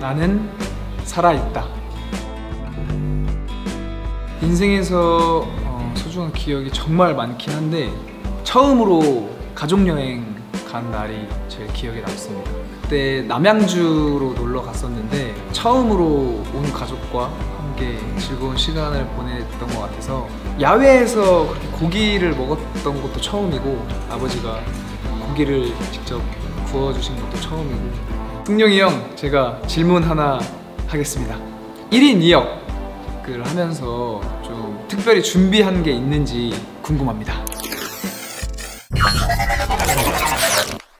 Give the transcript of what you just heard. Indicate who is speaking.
Speaker 1: 나는 살아있다. 인생에서 소중한 기억이 정말 많긴 한데 처음으로 가족여행 간 날이 제일 기억에 남습니다. 그때 남양주로 놀러 갔었는데 처음으로 온 가족과 함께 즐거운 시간을 보냈던 것 같아서 야외에서 그렇게 고기를 먹었던 것도 처음이고 아버지가 고기를 직접 구워주신 것도 처음이고. 승용이 형, 제가 질문 하나 하겠습니다. 1인 2역을 하면서 좀 특별히 준비한 게 있는지 궁금합니다.